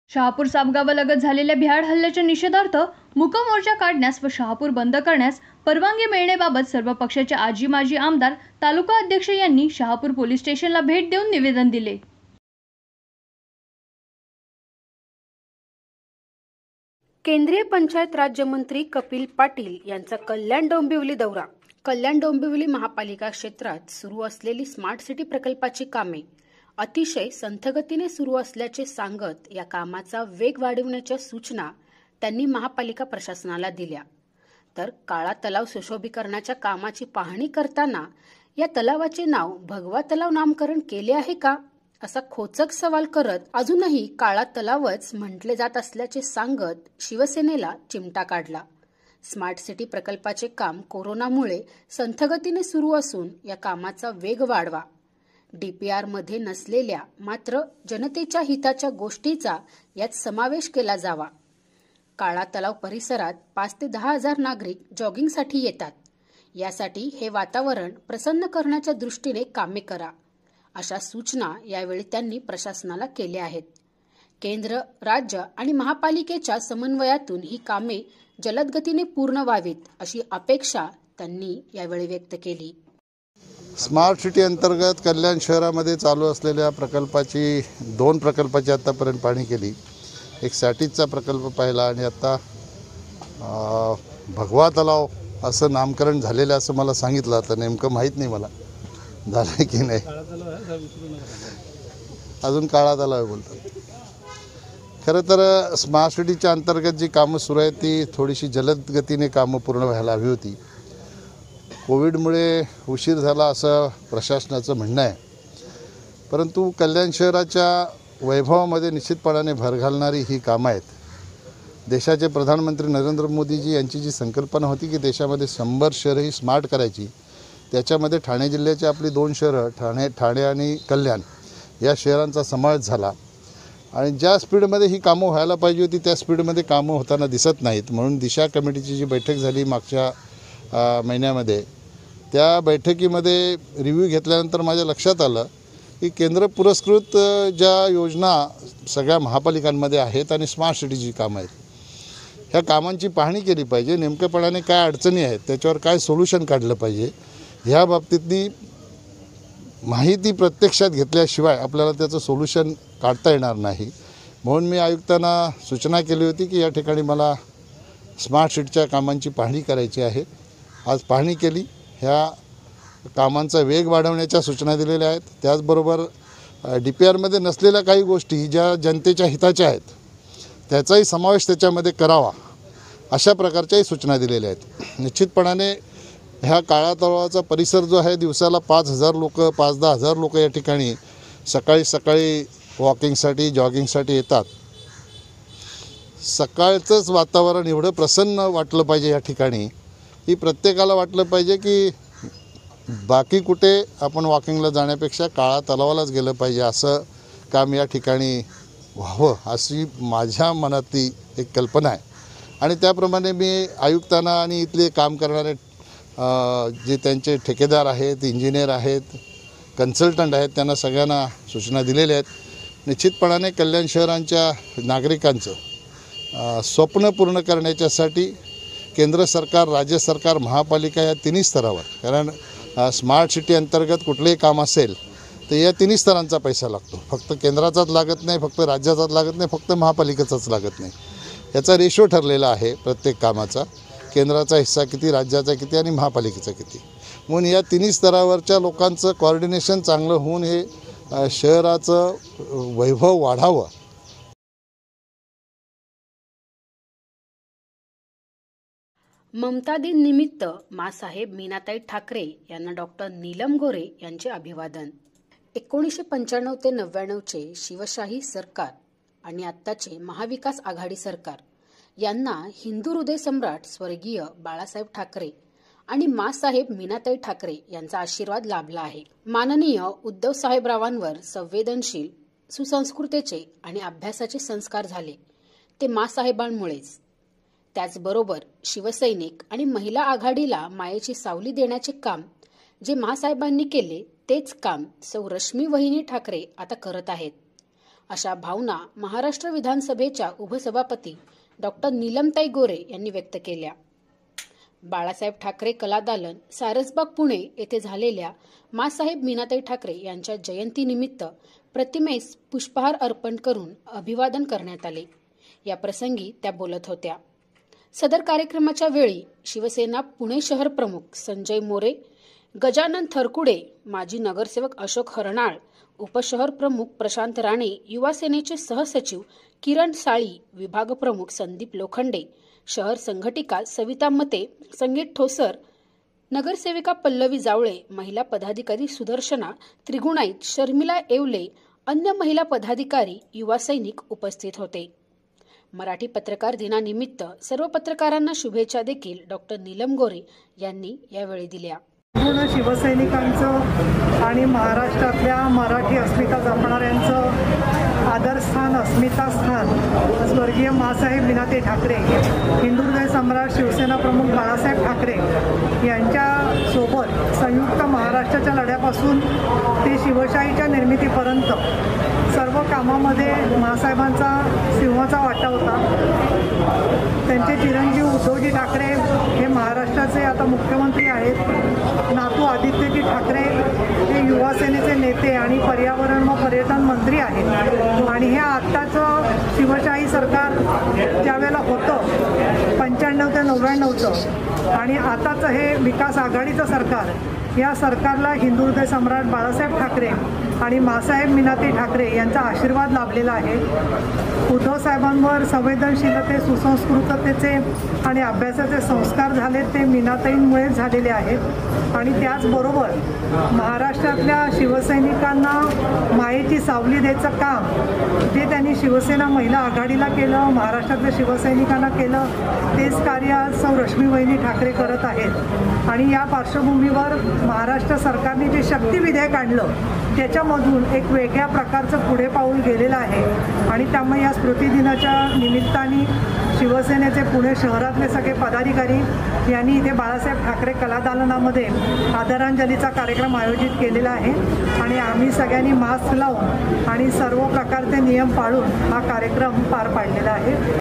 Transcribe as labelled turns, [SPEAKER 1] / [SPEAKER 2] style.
[SPEAKER 1] शहापूर सापगावालगत झालेल्या भ्याड हल्ल्याच्या निषेधार्थ मूक मोर्चा काढण्यास व शहापूर बंद करण्यास परवानगी मिळण्याबाबत सर्व पक्षाचे आजी माजी आमदार तालुका अध्यक्ष यांनी शहापूर पोलीस स्टेशनला भेट देऊन निवेदन दिले।
[SPEAKER 2] केंद्रीय पंचायत राज्यमंत्री कपिल पाटील यांचा कल्याण डोंबिवली दौरा। कल्याण डोंबिवली महापालिका क्षेत्रात सुरू असलेली स्मार्ट सिटी प्रकल्पाची कामे अतिशय संथगतीने सुरू असल्याचे सांगत या कामाचा वेग वाढवण्याच्या सूचना त्यांनी महापालिका प्रशासनाला दिल्या। तर काळा तलाव सुशोभीकरणाच्या कामाची पाहणी करताना या तलावाचे नाव भगवा तलाव नामकरण केले आहे का असा खोचक सवाल करत अजूनही काळा तलावच म्हटले जात असल्याचे सांगत शिवसेनेला चिमटा काढला। स्मार्ट सिटी प्रकल्पाचे काम कोरोनामुळे संथगतीने सुरू असून या कामाचा वेग वाढवा, डीपीआर मध्ये नसलेल्या मात्र जनतेच्या हिताच्या गोष्टीचा यात समावेश केला जावा। काळा तलाव परिसरात 5 ते 10 हजार नागरिक जॉगिंगसाठी येतात, यासाठी हे वातावरण प्रसन्न करण्याच्या दृष्टीने कामे करा अशा सूचना यावेळी त्यांनी प्रशासनाला केल्या आहेत। केंद्र, राज्य आणि महापालिकेच्या समन्वयातून ही कामे जलद गतीने पूर्ण व्हावीत अशी अपेक्षा त्यांनी यावेळी व्यक्त केली।
[SPEAKER 3] स्मार्ट सिटी अंतर्गत कल्याण शहरामध्ये चालू असलेल्या प्रकल्पाची 2 प्रकल्पाची आतापर्यंत पाहणी केली। एक सॅटिसचा प्रकल्प पाहिला आणि आता भगवा तलाव असं नामकरण झालेलं असं मला सांगितलं। आता नेमकं माहीत नाही मला झालं की नाही, अजून काळा तलाव बोलतात। खरं तर स्मार्ट सिटीच्या अंतर्गत जी कामं सुरू आहेत ती थोडीशी जलद गतीने कामं पूर्ण व्हायला हवी होती। कोविडमुळे उशीर झाला असं प्रशासनाचं म्हणणं आहे, परंतु कल्याण शहराच्या वैभवामध्ये निश्चितपणाने भर घालणारी ही कामं आहेत। देशाचे प्रधानमंत्री नरेंद्र मोदीजी यांची जी संकल्पना होती की देशामध्ये 100 शहरं ही स्मार्ट करायची, त्याच्यामध्ये ठाणे जिल्ह्याची आपली 2 शहरं ठाणे आणि कल्याण या शहरांचा समावेश झाला आणि ज्या स्पीडमध्ये ही कामं व्हायला पाहिजे होती त्या स्पीडमध्ये कामं होताना दिसत नाहीत। म्हणून दिशा कमिटीची जी बैठक झाली मागच्या महिन्यामध्ये, त्या बैठकीमध्ये रिव्ह्यू घेतल्यानंतर माझ्या लक्षात आलं की केंद्र पुरस्कृत ज्या योजना सगळ्या महापालिकांमध्ये आहेत आणि स्मार्ट सिटीची कामं आहेत, ह्या कामांची पाहणी केली पाहिजे। नेमकेपणाने काय अडचणी आहेत, त्याच्यावर काय सोल्युशन काढलं पाहिजे, ह्या बाबतीतली माहिती प्रत्यक्षात घेतल्याशिवाय आपल्याला त्याचं सोल्युशन काढता येणार नाही। म्हणून मी आयुक्तांना सूचना केली होती की या ठिकाणी मला स्मार्ट सिटीच्या कामांची पाहणी करायची आहे। आज पाहणी केली, ह्या कामांचा वेग वाढवण्याच्या सूचना दिलेल्या आहेत। त्याचबरोबर डीपीआरमध्ये नसलेल्या काही गोष्टी ज्या जनतेच्या हिताच्या आहेत त्याचाही समावेश त्याच्यामध्ये करावा अशा प्रकारच्याही सूचना दिलेल्या आहेत। निश्चितपणाने ह्या काळा तलावाचा परिसर जो आहे दिवसाला 5,000 लोक 5-10 हजार लोक या ठिकाणी सकाळी वॉकिंगसाठी जॉगिंगसाठी येतात। सकाळचंच वातावरण एवढं प्रसन्न वाटलं पाहिजे या ठिकाणी की प्रत्येकाला वाटलं पाहिजे की बाकी कुठे आपण वॉकिंगला जाण्यापेक्षा काळा तलावालाच गेलं पाहिजे, असं काम या ठिकाणी व्हावं अशी माझ्या मनातली एक कल्पना आहे। आणि त्याप्रमाणे मी आयुक्तांना आणि इथले काम करणारे जे त्यांचे ठेकेदार आहेत, इंजिनियर आहेत, कन्सल्टंट आहेत, त्यांना सगळ्यांना सूचना दिलेल्या आहेत। निश्चितपणाने कल्याण शहरांच्या नागरिकांचं स्वप्न पूर्ण करण्याच्यासाठी केंद्र सरकार, राज्य सरकार, महापालिका या तिन्ही स्तरावर, कारण स्मार्ट सिटी अंतर्गत कुठलेही काम असेल तर या तिन्ही स्तरांचा पैसा लागतो। फक्त केंद्राचाच लागत नाही, फक्त राज्याचाच लागत नाही, फक्त महापालिकेचाच लागत नाही। याचा रेशो ठरलेला आहे प्रत्येक कामाचा, केंद्राचा हिस्सा किती, राज्याचा किती आणि महापालिकेचा किती। म्हणून या तिन्ही स्तरावरच्या लोकांचं कोऑर्डिनेशन चांगलं होऊन हे शहराचं वैभव वाढावं।
[SPEAKER 2] ममता दिन निमित्त माँसाहेब मीनाताई ठाकरे यांना डॉक्टर नीलम गोरे यांचे अभिवादन। 1995 ते 99चे शिवशाही सरकार आणि आत्ताचे महाविकास आघाडी सरकार यांना हिंदू हृदय सम्राट स्वर्गीय बाळासाहेब ठाकरे आणि माँसाहेब मीनाताई ठाकरे यांचा आशीर्वाद लाभला आहे। माननीय उद्धव साहेबरावांवर संवेदनशील, सुसंस्कृतीचे आणि अभ्यासाचे संस्कार झाले ते माँसाहेबांमुळेच। त्याचबरोबर शिवसैनिक आणि महिला आघाडीला मायेची सावली देण्याचे काम जे माँसाहेबांनी केले तेच काम सौ रश्मी वहिनी ठाकरे आता करत आहेत। अशा भावना महाराष्ट्र विधानसभेच्या उपसभापती डॉक्टर नीलमताई गोरे यांनी व्यक्त केल्या। बाळासाहेब ठाकरे कला दालन, सारसबाग, पुणे येथे झालेल्या माँसाहेब मीनाताई ठाकरे यांच्या जयंतीनिमित्त प्रतिमेस पुष्पहार अर्पण करून अभिवादन करण्यात आले। या प्रसंगी त्या बोलत होत्या। सदर कार्यक्रमाच्या वेळी शिवसेना पुणे शहर प्रमुख संजय मोरे, गजानन थरकुडे, माजी नगरसेवक अशोक हरणाळ, उपशहर प्रमुख प्रशांत राणे, युवा सेनेचे सहसचिव किरण साळी, विभाग प्रमुख संदीप लोखंडे, शहर संघटिका सविता मते, संगीत ठोसर, नगरसेविका पल्लवी जावळे, महिला पदाधिकारी सुदर्शना त्रिगुणाईत, शर्मिला येवले, अन्य महिला पदाधिकारी, युवा सैनिक उपस्थित होते। मराठी पत्रकार दिनानिमित्त सर्व पत्रकारांना शुभेच्छा देखील डॉक्टर नीलम गोरे यांनी यावेळी दिल्या।
[SPEAKER 4] पूर्ण शिवसैनिकांचं आणि महाराष्ट्रातल्या मराठी अस्मिता जपणाऱ्यांचं आदरस्थान, अस्मितास्थान स्वर्गीय माँसाहेब मीनाताई ठाकरे, हिंदू हृदय सम्राट शिवसेना प्रमुख बाळासाहेब ठाकरे यांच्यासोबत संयुक्त महाराष्ट्राच्या लढ्यापासून ते शिवशाहीच्या निर्मितीपर्यंत सर्व कामामध्ये माँसाहेबांचा सिंहाचा वाटा होता। त्यांचे चिरंजीव उद्धवजी ठाकरे हे महाराष्ट्राचे आता मुख्यमंत्री आहेत। नातू आदित्यजी ठाकरे हे युवा सेनेचे नेते आणि पर्यावरण व पर्यटन मंत्री आहेत। आणि हे आत्ताचं शिवशाही सरकार ज्यावेळेला होतं 95 ते 99चं आणि आताचं हे विकास आघाडीचं सरकार, या सरकारला हिंदू हृदय सम्राट बाळासाहेब ठाकरे आणि माँसाहेब मीनाताई ठाकरे यांचा आशीर्वाद लाभलेला आहे। उद्धव साहेबांवर संवेदनशीलते, सुसंस्कृततेचे आणि अभ्यासाचे संस्कार झाले ते मीनाताईंमुळेच झालेले आहेत। आणि त्याचबरोबर महाराष्ट्रातल्या शिवसैनिकांना मायेची सावली द्यायचं काम जे त्यांनी शिवसेना महिला आघाडीला केलं, महाराष्ट्रातल्या शिवसैनिकांना केलं, तेच कार्य आज सौ रश्मी वहिनी ठाकरे करत आहेत। आणि या पार्श्वभूमीवर महाराष्ट्र सरकारने जे शक्ती विधेयक आणलं त्याच्यामधून एक वेगळ्या प्रकारचं पुढे पाऊल गेलेलं आहे। आणि त्यामुळे या स्मृतिदिनाच्या निमित्ताने शिवसेनेचे पुणे शहरातले सगळे पदाधिकारी यांनी इथे बाळासाहेब ठाकरे कला दालनामध्ये आदरांजलीचा कार्यक्रम आयोजित केलेला आहे। आणि आम्ही सगळ्यांनी मास्क लावून आणि सर्व प्रकारचे नियम पाळून हा कार्यक्रम पार पाडलेला आहे।